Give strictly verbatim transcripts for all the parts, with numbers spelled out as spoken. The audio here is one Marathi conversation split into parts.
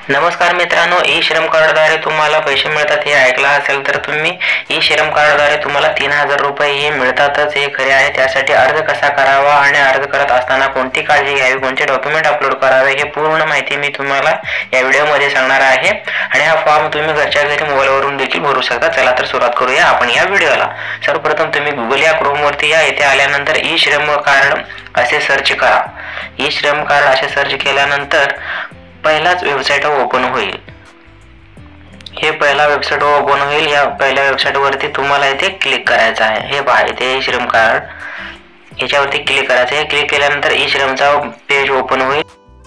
नमस्कार मित्रांनो, ई श्रम कार्डद्वारे तुम्हाला पैसे मिळतात हे ऐकलं असेल तर तुम्ही ई श्रम कार्डद्वारे तुम्हाला तीन हजार रुपये हे मिळतातच हे खरे आहे। त्यासाठी अर्ज कसा करावा आणि अर्ज करत असताना कोणती काळजी घ्यावी, कोणते डॉक्युमेंट अपलोड करावे हे पूर्ण माहिती मी तुम्हाला या व्हिडिओमध्ये सांगणार आहे आणि हा फॉर्म तुम्ही घरच्या घरी मोबाईलवरून देखील भरू शकता। चला तर सुरुवात करूया आपण या व्हिडिओला। सर्वप्रथम तुम्ही गुगल या क्रोम वरती या, येथे आल्यानंतर ई श्रम कार्ड असे सर्च करा। ई श्रम कार्ड असे सर्च केल्यानंतर पहिलाच वेबसाईट ओपन होईल। हे पहिला वेबसाईट ओपन होईल। या पहिल्या वेबसाईट वरती तुम्हाला इथे क्लिक करायचं आहे। हे पहा, इथे ई श्रम कार्ड याच्यावरती क्लिक करायचं आहे। क्लिक केल्यानंतर ई श्रमचा पेज ओपन होईल।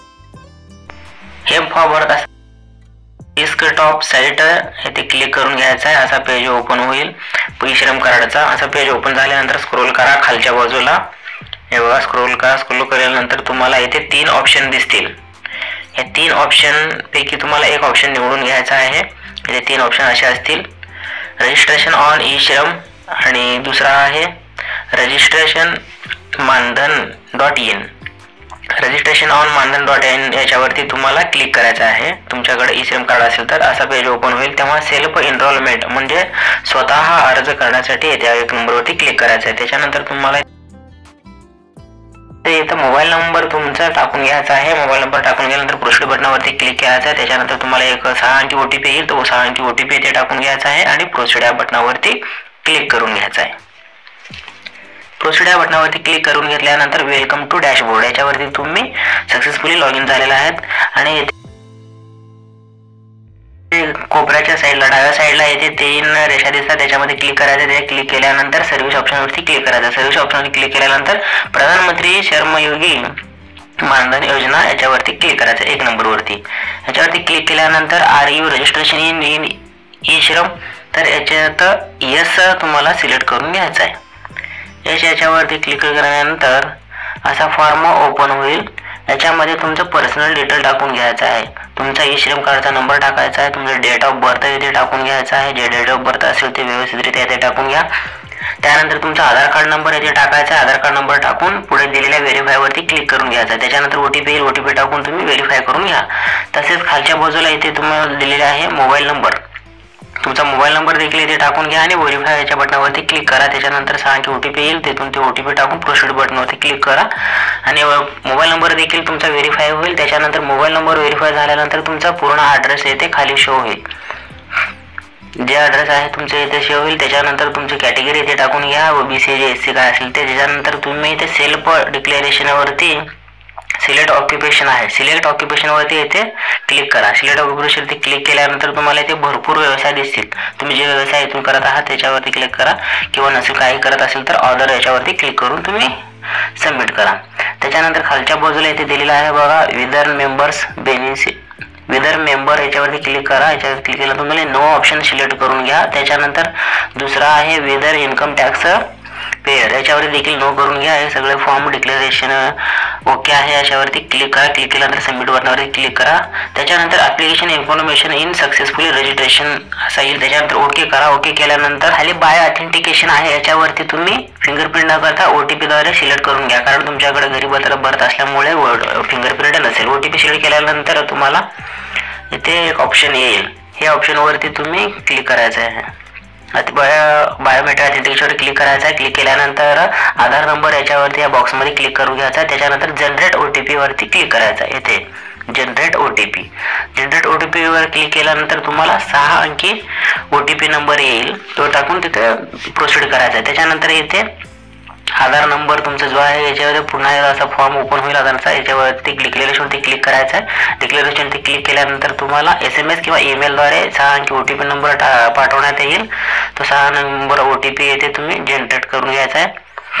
हे फॉर्म भरत असताना डेस्कटॉप साइट येथे क्लिक करून घ्यायचं आहे। असा पेज ओपन होईल ई श्रम कार्डचा। असा पेज ओपन झाल्यानंतर स्क्रॉल करा खालच्या बाजूला। हे बघा, स्क्रॉल करा। स्क्रॉल केल्यानंतर तुम्हाला इथे तीन ऑप्शन दिसतील। या तीन ऑप्शन पैकी तुम्हाला एक ऑप्शन निवडून घ्यायचा आहे। इथे तीन ऑप्शन असे असतील, रजिस्ट्रेशन ऑन ई श्रम आणि दुसरा आहे registration Maandhan dot in. Registration on Maandhan dot in याच्यावरती तुम्हाला क्लिक करायचं आहे। तुमच्याकडे ई श्रम कार्ड असेल तर असा पेज ओपन होईल। तेव्हा सेल्फ एनरोलमेंट म्हणजे स्वतः अर्ज करण्यासाठी येत्या एक नंबरवरती क्लिक करायचं आहे। त्याच्यानंतर तुम्हाला इथं मोबाईल नंबर तुमचा टाकून घ्यायचा आहे। मोबाईल नंबर टाकून गेल्यानंतर प्रोसीड बटनावरती क्लिक करायचं आहे। त्याच्यानंतर तुम्हाला एक सहा अंकी ओटीपी येईल, तो सहा अंकी ओटीपी इथे टाकून घ्यायचा आहे आणि प्रोसीड या बटनावरती क्लिक करून घ्यायचा आहे। प्रोसीड या बटनावरती क्लिक करून घेतल्यानंतर वेलकम टू डॅशबोर्ड याच्यावरती तुम्ही सक्सेसफुली लॉग इन झालेला आहेत आणि कोपऱ्याच्या साईडला डाव्या साईडला येथे तीन रेषा दिसतात, त्याच्यामध्ये क्लिक करायचं। ते क्लिक केल्यानंतर सर्व्हिस ऑप्शनवरती क्लिक करायचं। सर्व्हिस ऑप्शनवर क्लिक केल्यानंतर प्रधानमंत्री श्रमयोगी मानधन योजना याच्यावरती क्लिक करायचं एक नंबरवरती। याच्यावरती क्लिक केल्यानंतर are you registration in in e Shram, तर याच्यात यस तुम्हाला सिलेक्ट करून घ्यायचं आहे। यस याच्यावरती क्लिक केल्यानंतर असा फॉर्म ओपन होईल। याच्यामध्ये तुमचं पर्सनल डिटेल टाकून घ्यायचं आहे। तुमचा ई श्रम कार्डचा नंबर टाकायचा आहे, तुमचं डेट ऑफ बर्थ इथे टाकून घ्यायचा आहे। जे डेट ऑफ बर्थ असेल ते व्यवस्थितरित्या इथे टाकून घ्या। त्यानंतर तुमचा आधार कार्ड नंबर इथे टाकायचा आहे। आधार कार्ड नंबर टाकून पुढे दिलेल्या व्हेरीफाय वरती क्लिक करून घ्यायचा। त्याच्यानंतर ओटीपी येईल, ओटीपी टाकून तुम्ही व्हेरीफाय करून घ्या। तसेच खालच्या बाजूला इथे तुम्हाला दिलेला आहे मोबाईल नंबर, तुमचा मोबाईल नंबर देखील इथे टाकून घ्या आणि व्हेरीफाय याच्या बटनावरती क्लिक करा। त्याच्यानंतर सहा अंकी ओटीपी येईल, तिथून ते ओटीपी टाकून प्रोसीड बटनावरती क्लिक करा आणि मोबाईल नंबर देखील तुमचा व्हेरीफाय होईल। त्याच्यानंतर मोबाईल नंबर व्हेरीफाय झाल्यानंतर तुमचा पूर्ण ॲड्रेस येथे खाली शो होईल। जे ॲड्रेस आहे तुमचे इथे शो होईल। त्याच्यानंतर तुमची कॅटेगरी इथे टाकून घ्या, ओबीसी जे एस सी काय असेल ते। त्याच्यानंतर तुम्ही इथे सेल्फ डिक्लेरेशनवरती सिलेक्ट ऑक्युपेशन आहे, सिलेक्ट ऑक्युपेशनवरती इथे क्लिक करा। सिलेक्ट ऑक्युपेशनवरती क्लिक केल्यानंतर तुम्हाला इथे भरपूर व्यवसाय दिसतील। तुम्ही जे व्यवसाय इथून करत आहात त्याच्यावरती क्लिक करा, किंवा नसेल काही करत असेल तर ऑर्डर याच्यावरती क्लिक करून तुम्ही सबमिट करा। त्याच्यानंतर खालच्या बाजूला इथे दिलेला आहे बघा, whether members benefit whether member याच्यावरती क्लिक करा। याच्यावर क्लिक केलं तुम्हाला नो ऑप्शन सिलेक्ट करून घ्या। त्याच्यानंतर दुसरा आहे विदर इन्कम टॅक्स पेयर, याच्यावर देखील नो करून घ्या। हे सगळे फॉर्म डिक्लेरेशन ओके आहे, याच्यावरती क्लिक करा। क्लिक केल्यानंतर सबमिट बटनावरती क्लिक करा। त्याच्यानंतर application information in successfully registration असा येईल, त्याच्यानंतर ओके करा। ओके केल्यानंतर खाली बाय ऑथेंटिकेशन आहे, याच्यावरती तुम्ही फिंगरप्रिंट न करता ओटीपीद्वारे सिलेक्ट करून घ्या, कारण तुमच्याकडे घरी पत्र भरत असल्यामुळे फिंगरप्रिंट नसेल। ओटीपी सिलेक्ट केल्यानंतर तुम्हाला इथे एक ऑप्शन येईल, हे ऑप्शनवरती तुम्ही क्लिक करायचं आहे। बायोमेट्रिक ऑथेंटिकेशनवर क्लिक करायचं आहे। क्लिक केल्यानंतर आधार नंबर याच्यावरती या बॉक्समध्ये क्लिक करून घ्यायचा। त्याच्यानंतर जनरेट ओटीपी वरती क्लिक करायचं आहे। येथे जनरेट ओटीपी जनरेट ओटीपी वर क्लिक केल्यानंतर तुम्हाला सहा अंकी ओटीपी नंबर येईल, तो टाकून तिथे प्रोसीड करायचा आहे। त्याच्यानंतर इथे आधार नंबर तुमचा जो आहे याच्यावर पुन्हा असा फॉर्म ओपन होईल आधारचा। याच्यावरती डिक्लेरेशनवरती क्लिक करायचं आहे। डिक्लेरेशनवरती क्लिक केल्यानंतर तुम्हाला एस एम एस किंवा ईमेलद्वारे सहा अंकी ओटीपी नंबर पाठवण्यात येईल। तो सहा नंबर ओटीपी येथे तुम्ही जनरेट करून घ्यायचा आहे।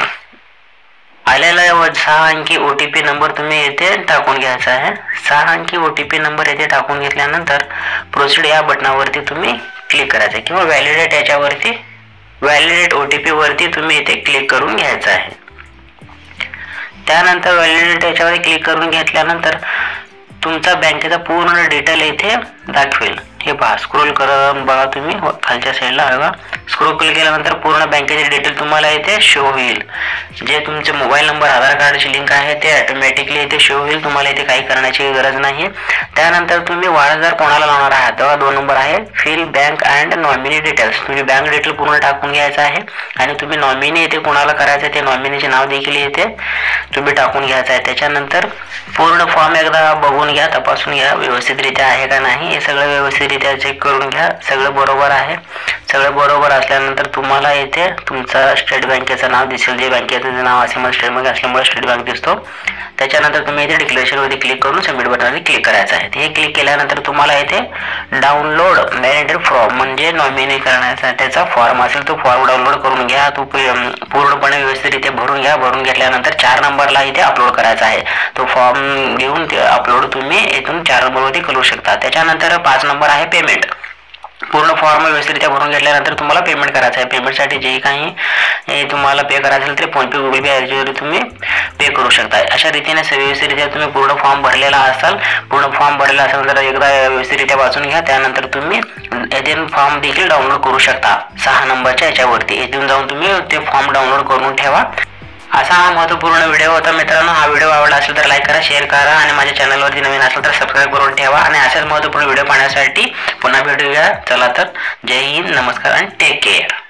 आलेला सहा अंकी ओटीपी नंबर तुम्ही येथे टाकून घ्यायचा आहे। सहा अंकी ओटीपी नंबर येथे टाकून घेतल्यानंतर प्रोसीड या बटनावरती तुम्ही क्लिक करायचं आहे, किंवा व्हॅलिडेट याच्यावरती व्हॅलिडेट ओटीपी वरती तुम्ही इथे क्लिक करून घ्यायचं आहे। त्यानंतर व्हॅलिडेट याच्यावर क्लिक करून घेतल्यानंतर तुमचा बँकेचा पूर्ण डिटेल इथे दाखवेल। हे पहा, स्क्रोल करून बघा तुम्ही खालच्या साईडला बघा. स्क्रोल केल्यानंतर पूर्ण बँकेचे डिटेल तुम्हाला इथे शो होईल. जे तुमचे मोबाईल नंबर आधार कार्डची लिंक आहे ते ऑटोमॅटिकली इथे शो होईल. तुम्हाला इथे काही करण्याची गरज नाही. त्यानंतर तुम्ही वारसदार कोणाला लावणार आहात तेव्हा दोन नंबर आहे fill bank and nominee details. तुम्ही बँक डिटेल पूर्ण टाकून घ्यायचं आहे आणि तुम्ही नॉमिनी इथे कोणाला करायचं ते नॉमिनीचे नाव देखील इथे तुम्ही टाकून घ्यायचं आहे. त्याच्यानंतर पूर्ण फॉर्म एकदा बघून घ्या, तपासून घ्या व्यवस्थितरित्या आहे का नाही. हे सगळं व्यवस्थितरित्या चेक करून घ्या. सगळं बरोबर आहे. सगळं बरोबर असल्यानंतर तुम्हाला इथे तुमचा स्टेट बँकेचं नाव दिसेल. जे बँकेचं नाव असेल मग स्टेट बँक असल्यामुळे स्टेट बँक दिसतो. त्याच्यानंतर तुम्ही इथे डिक्लेरेशनवरती क्लिक करून सबमिट बटनवरती क्लिक करायचं आहे. हे क्लिक केल्यानंतर तुम्हाला इथे डाउनलोड मॅनेटेड फॉर्म म्हणजे नॉमिनी करण्याचा त्याचा फॉर्म असेल तो फॉर्म डाउनलोड करून घ्या. तो पूर्णपणे व्यवस्थितरित्या भरून घ्या. भरून घेतल्यानंतर चार नंबरला इथे अपलोड करायचा आहे. तो फॉर्म घेऊन ते अपलोड तुम्ही इथून चार नंबरवरती करू शकता. त्याच्यानंतर पाच नंबर आहे पेमेंट. पूर्ण फॉर्म व्यवस्थितरित्या भरून घेतल्यानंतर तुम्हाला पेमेंट करायचं आहे. पेमेंटसाठी जे काही तुम्हाला पे करायचं असेल ते फोनपे गुगल पे याच्यावर तुम्ही पे करू शकता. अशा रीतीने व्यवस्थितरित्या तुम्ही पूर्ण फॉर्म भरलेला असाल. पूर्ण फॉर्म भरलेला असेल तर एकदा व्यवस्थितरित्या वाचून घ्या. त्यानंतर तुम्ही येथे फॉर्म देखील डाउनलोड करू शकता सहा नंबरच्या याच्यावरती. येथून जाऊन तुम्ही ते फॉर्म डाउनलोड करून ठेवा. असा हा महत्त्वपूर्ण व्हिडिओ होता मित्रांनो. हा व्हिडिओ आवडला असेल तर लाईक करा, शेअर करा आणि माझ्या चॅनलवरती नवीन असेल तर सबस्क्राईब करून ठेवा. आणि असेच महत्त्वपूर्ण व्हिडिओ पाहण्यासाठी पुन्हा भेटूया. चला तर जय हिंद, नमस्कार आणि टेक केअर.